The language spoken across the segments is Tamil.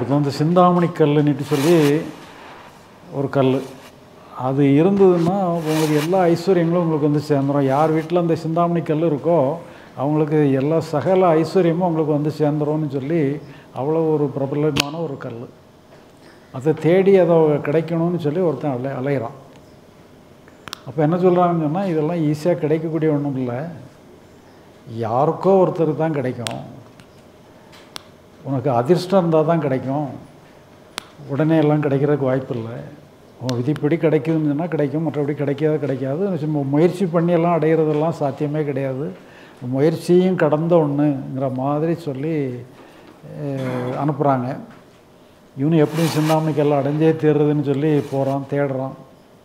ஒருத்தர் வந்து சிந்தாமணி கல்லுன்னுட்டு சொல்லி ஒரு கல், அது இருந்ததுன்னா உங்களுக்கு எல்லா ஐஸ்வர்யங்களும் உங்களுக்கு வந்து சேர்ந்துடும். யார் வீட்டில் அந்த சிந்தாமணி கல் இருக்கோ அவங்களுக்கு எல்லா சகல ஐஸ்வர்யமும் அவங்களுக்கு வந்து சேர்ந்துரும்னு சொல்லி அவ்வளோ ஒரு பிரபலமான ஒரு கல். அதை தேடி அதை கிடைக்கணும்னு சொல்லி ஒருத்தன் அலையிறான். அப்போ என்ன சொல்கிறாங்கன்னு சொன்னால், இதெல்லாம் ஈஸியாக கிடைக்கக்கூடிய ஒன்றும் இல்லை, யாருக்கோ ஒருத்தருக்கு தான் கிடைக்கும், உனக்கு அதிர்ஷ்டம் இருந்தால் தான் கிடைக்கும், உடனே எல்லாம் கிடைக்கிறதுக்கு வாய்ப்பு இல்லை, உன் விதிப்படி கிடைக்குதுன்னு சொன்னால் கிடைக்கும், மற்றபடி கிடைக்காது. முயற்சி பண்ணி எல்லாம் அடைகிறதெல்லாம் சாத்தியமே கிடையாது, முயற்சியும் கடந்த ஒன்றுங்கிற மாதிரி சொல்லி அனுப்புகிறாங்க. இவனு எப்படி சிந்தாமணிக்கெல்லாம் அடைஞ்சே தீர்றதுன்னு சொல்லி போகிறான், தேடுறான்.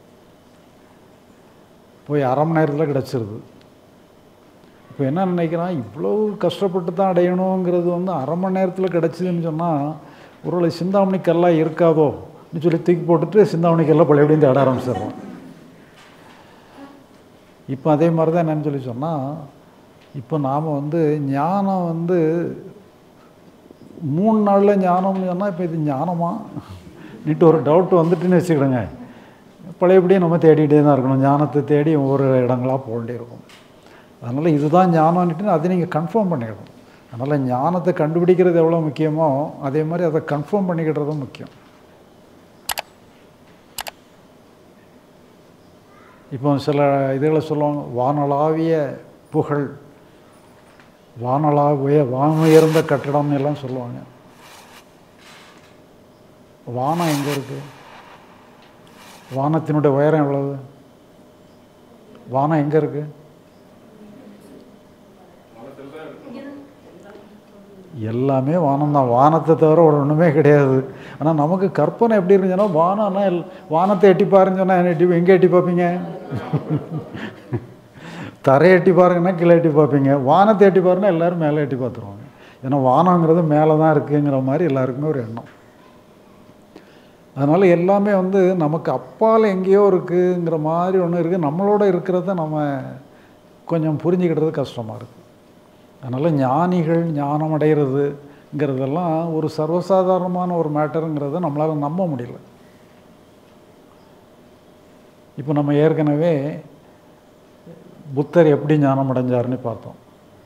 போய் அரை மணி நேரத்தில் கிடச்சிருது. இப்போ என்ன நினைக்கிறான், இவ்வளோ கஷ்டப்பட்டு தான் அடையணுங்கிறது வந்து அரை மணி நேரத்தில் கிடச்சிதுன்னு சொன்னால் ஒருவேளை சிந்தாமணிக்கெல்லாம் இருக்காதோன்னு சொல்லி தூக்கி போட்டுட்டு சிந்தாமணிக்கெல்லாம் பழையபடியும் தேட ஆரம்பிச்சிடுறான். இப்போ அதே மாதிரி தான் என்னன்னு சொல்லி சொன்னால், இப்போ நாம் வந்து ஞானம் வந்து 3 நாளில் ஞானம்னு சொன்னால் இப்போ இது ஞானமா நீட்டு ஒரு டவுட் வந்துட்டுன்னு வச்சுக்கிடுங்க, பழையபடியும் நம்ம தேடிகிட்டே தான் இருக்கணும், ஞானத்தை தேடி ஒவ்வொரு இடங்களாக போக வேண்டியிருக்கும். அதனால் இதுதான் ஞானம்னுட்டு அதை நீங்கள் கன்ஃபார்ம் பண்ணிக்கணும். அதனால் ஞானத்தை கண்டுபிடிக்கிறது எவ்வளோ முக்கியமோ அதே மாதிரி அதை கன்ஃபார்ம் பண்ணிக்கிடுறதும் முக்கியம். இப்போ சில இதுகளை சொல்லுவாங்க, வானளாவிய புகழ், வானுயர்ந்த கட்டடம்னு எல்லாம் சொல்லுவாங்க. வானம் எங்கே இருக்குது? வானத்தினுடைய உயரம் எவ்வளவு? வானம் எங்கே இருக்குது? எல்லாமே வானம்தான், வானத்தை தவிர ஒரு ஒன்றுமே கிடையாது. ஆனால் நமக்கு கற்பனை எப்படி இருந்துச்சுன்னா, வானம்னா வானத்தை எட்டி பாருன்னு சொன்னால் எங்கே எட்டி பார்ப்பீங்க? தரையை எட்டி பாருங்கன்னா கீழே எட்டி பார்ப்பீங்க, வானத்தை எட்டி பாருன்னா எல்லோரும் மேலே எட்டி பார்த்துருவாங்க. ஏன்னா வானங்கிறது மேலே தான் இருக்குங்கிற மாதிரி எல்லாருக்குமே ஒரு எண்ணம். அதனால் எல்லாமே வந்து நமக்கு அப்பால் எங்கேயோ இருக்குங்கிற மாதிரி ஒன்று இருக்குது, நம்மளோட இருக்கிறத நம்ம கொஞ்சம் புரிஞ்சுக்கிட்டது கஷ்டமாக இருக்குது. அதனால் ஞானிகள் ஞானம் அடைகிறதுங்கிறதெல்லாம் ஒரு சர்வசாதாரணமான ஒரு மேட்டருங்கிறத நம்மளால் நம்ப முடியல. இப்போ நம்ம ஏற்கனவே புத்தர் எப்படி ஞானம் அடைஞ்சார்னு பார்த்தோம்,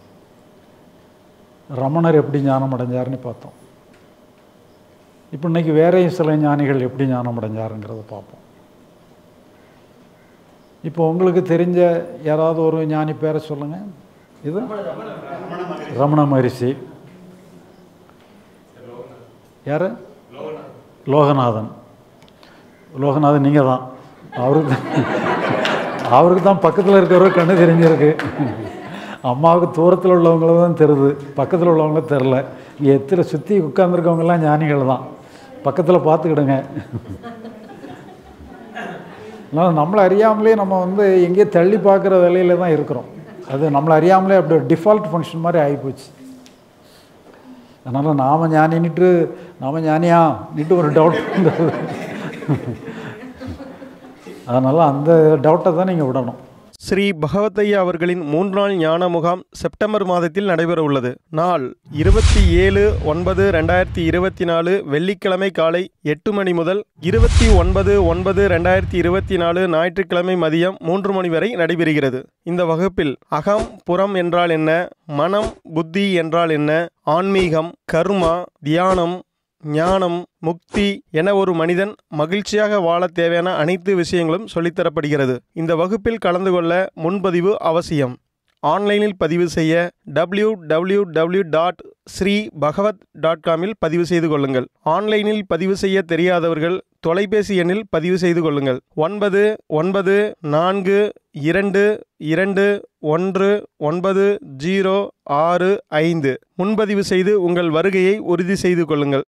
ரமணர் எப்படி ஞானம் அடைஞ்சார்னு பார்த்தோம். இப்போ இன்றைக்கி வேறையும் சில ஞானிகள் எப்படி ஞானம் அடைஞ்சாருங்கிறத பார்ப்போம். இப்போ உங்களுக்கு தெரிஞ்ச யாராவது ஒரு ஞானி பேரை சொல்லுங்கள். இது ரமண மகரிஷி. யார்? லோகநாதன். நீங்கள் தான். அவருக்கு தான் பக்கத்தில் இருக்கிறவரை கண்ணு தெரிஞ்சிருக்கு. அம்மாவுக்கு தூரத்தில் உள்ளவங்கள தான் தெரியுது, பக்கத்தில் உள்ளவங்கள தெரில. இங்கே எத்தனை சுற்றி உட்கார்ந்துருக்கவங்கெல்லாம் ஞானிகள் தான், பக்கத்தில் பார்த்துக்கிடுங்க. அதனால் நம்மளை அறியாமலே நம்ம வந்து எங்கேயோ தள்ளி பார்க்குற வேலையில் தான் இருக்கிறோம். அது நம்மளை அறியாமலே அப்படி ஒரு டிஃபால்ட் ஃபங்க்ஷன் மாதிரி ஆகிப்போச்சு. அதனால் நாம் ஞானின்னுட்டு நாம் ஞானியான்னுட்டு ஒரு டவுட் இருந்தது. அதனால் அந்த டவுட்டை தான் நீங்கள் விடணும். ஸ்ரீ பகவத்தையா அவர்களின் 3 நாள் ஞான முகாம் செப்டம்பர் மாதத்தில் நடைபெற உள்ளது. நாள் 27/9/2024 வெள்ளிக்கிழமை காலை 8 மணி முதல் 29/9/2024 ஞாயிற்றுக்கிழமை மதியம் 3 மணி வரை நடைபெறுகிறது. இந்த வகுப்பில் அகம் புறம் என்றால் என்ன, மனம் புத்தி என்றால் என்ன, ஆன்மீகம், கர்மா, தியானம், ஞானம், முக்தி என ஒரு மனிதன் மகிழ்ச்சியாக வாழ தேவையான அனைத்து விஷயங்களும் சொல்லித்தரப்படுகிறது. இந்த வகுப்பில் கலந்து கொள்ள முன்பதிவு அவசியம். ஆன்லைனில் பதிவு செய்ய www.sribhagavat.com பதிவு செய்து கொள்ளுங்கள். ஆன்லைனில் பதிவு செய்ய தெரியாதவர்கள் தொலைபேசி எண்ணில் பதிவு செய்து கொள்ளுங்கள். 9992219065 முன்பதிவு செய்து உங்கள் வருகையை உறுதி செய்து கொள்ளுங்கள்.